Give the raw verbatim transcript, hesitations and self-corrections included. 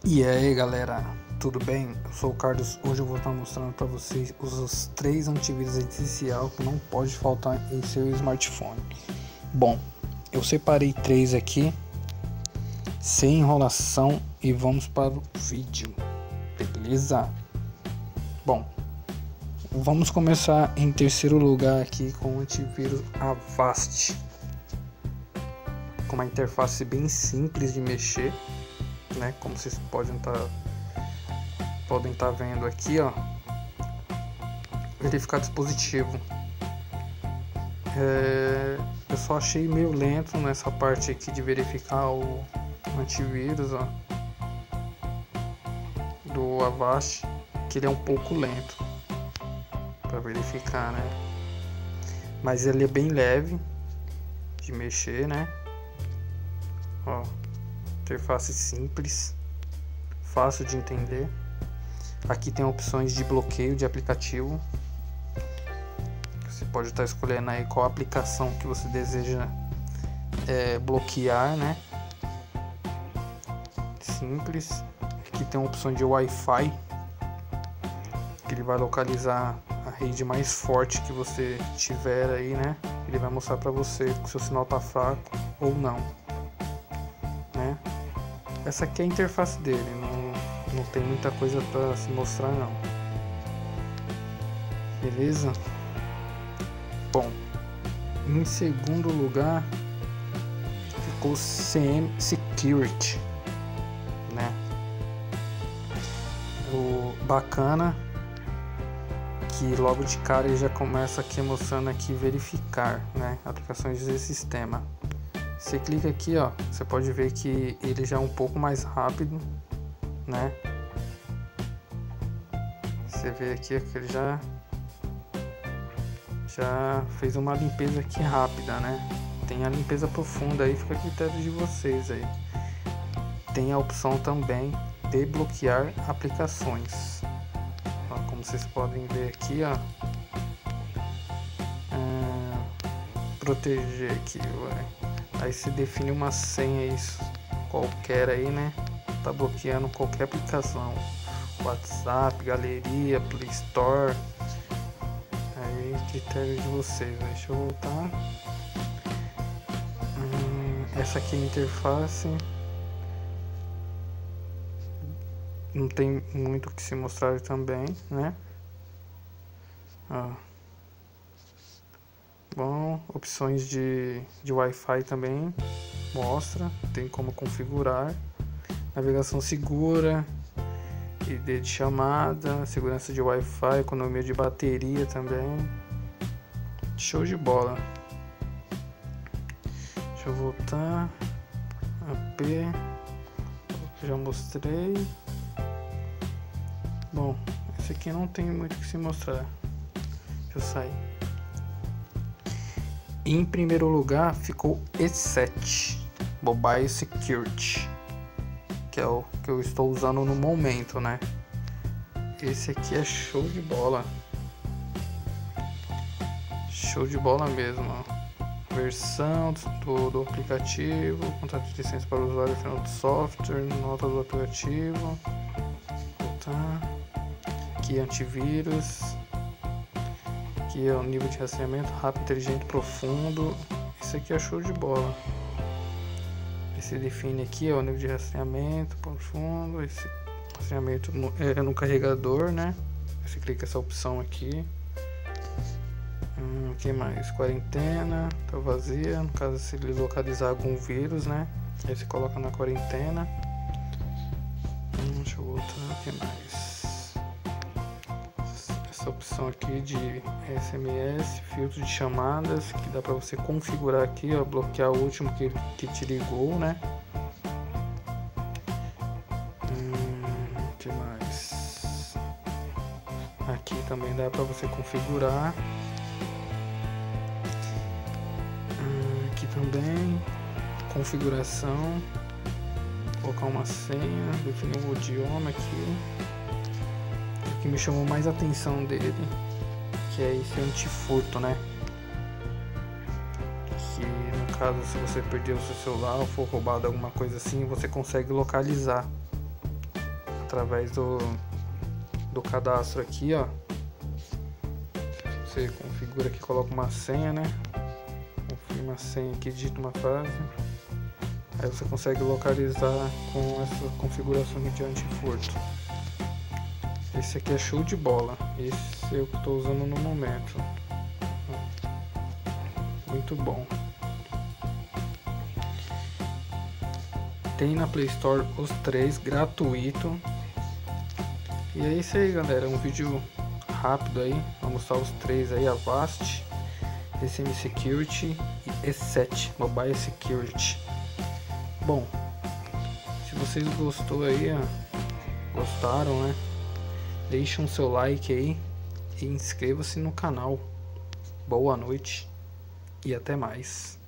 E aí galera, tudo bem? Eu sou o Carlos. Hoje eu vou estar mostrando para vocês os, os três antivírus essenciais que não pode faltar em seu smartphone. Bom, eu separei três aqui, sem enrolação, e vamos para o vídeo, beleza? Bom, vamos começar em terceiro lugar aqui com o antivírus Avast, com uma interface bem simples de mexer, né? Como vocês podem estar podem estar vendo aqui, ó, verificar dispositivo. É, eu só achei meio lento nessa parte aqui de verificar o antivírus, ó, do Avast, que ele é um pouco lento para verificar, né? Mas ele é bem leve de mexer, né? Ó, interface simples, fácil de entender. Aqui tem opções de bloqueio de aplicativo. Você pode estar escolhendo aí qual aplicação que você deseja é, bloquear, né? Simples. Aqui tem a opção de Wi-Fi, que ele vai localizar a rede mais forte que você tiver aí, né? Ele vai mostrar para você se o seu sinal tá fraco ou não, né? Essa aqui é a interface dele, não, não tem muita coisa para se mostrar não. Beleza? Bom, em segundo lugar ficou o C M Security, né? O bacana que logo de cara ele já começa aqui mostrando aqui verificar, né, aplicações do sistema. Você clica aqui, ó, você pode ver que ele já é um pouco mais rápido, né? Você vê aqui que ele já já fez uma limpeza aqui rápida, né? Tem a limpeza profunda aí, fica a critério de vocês aí. Tem a opção também de bloquear aplicações. Ó, como vocês podem ver aqui, ó, hum, proteger aqui, vai. Aí se define uma senha isso, qualquer aí, né? Tá bloqueando qualquer aplicação, WhatsApp, galeria, Play Store. Aí critério de vocês. Deixa eu voltar. Hum, essa aqui é a interface. Não tem muito o que se mostrar também, né? Ó. Bom, opções de, de Wi-Fi também mostra, tem como configurar, navegação segura, I D de chamada, segurança de Wi-Fi, economia de bateria também. Show de bola. Deixa eu voltar. A P, já mostrei. Bom, esse aqui não tem muito o que se mostrar. Deixa eu sair. Em primeiro lugar ficou E sete, Mobile Security, que é o que eu estou usando no momento, né? Esse aqui é show de bola. Show de bola mesmo, ó. Versão do, do aplicativo, contrato de licença para o usuário final do software, nota do aplicativo. Tá. Aqui antivírus. Aqui é o nível de rastreamento rápido, inteligente, profundo. Esse aqui é show de bola. Esse define aqui, ó, o nível de rastreamento profundo. Esse rastreamento no, é no carregador, né? Você clica essa opção aqui. Hum, que mais? Quarentena, tá vazia. No caso, se ele localizar algum vírus, né? Aí você coloca na quarentena. Hum, deixa eu voltar. O que mais? Essa opção aqui de S M S, filtro de chamadas, que dá para você configurar aqui, ó, bloquear o último que, que te ligou, né? Hum, que mais? Aqui também dá para você configurar. Hum, aqui também configuração, colocar uma senha, definir o idioma aqui. O que me chamou mais a atenção dele, que é esse antifurto, né? Que no caso, se você perder o seu celular ou for roubado alguma coisa assim, você consegue localizar através do, do cadastro aqui, ó. Você configura aqui, coloca uma senha, né? Confirma a senha aqui, digita uma frase. Aí você consegue localizar com essa configuração aqui de antifurto. Esse aqui é show de bola. Esse é o que eu estou usando no momento. Muito bom. Tem na Play Store os três gratuito. E é isso aí, galera. Um vídeo rápido aí. Vou mostrar os três aí: Avast, D C M Security e E sete Mobile Security. Bom, se vocês gostou aí, ó, gostaram, né? Deixe um seu like aí e inscreva-se no canal. Boa noite e até mais.